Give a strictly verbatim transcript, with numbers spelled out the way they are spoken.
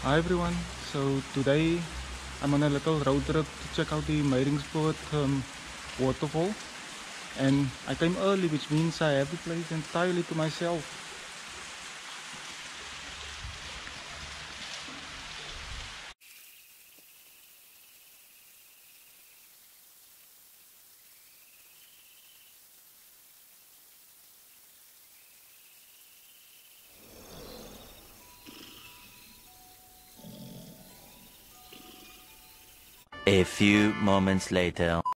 Hi everyone, so today I'm on a little road trip to check out the Meiringspoort um, waterfall, and I came early, which means I have the place entirely to myself. A few moments later.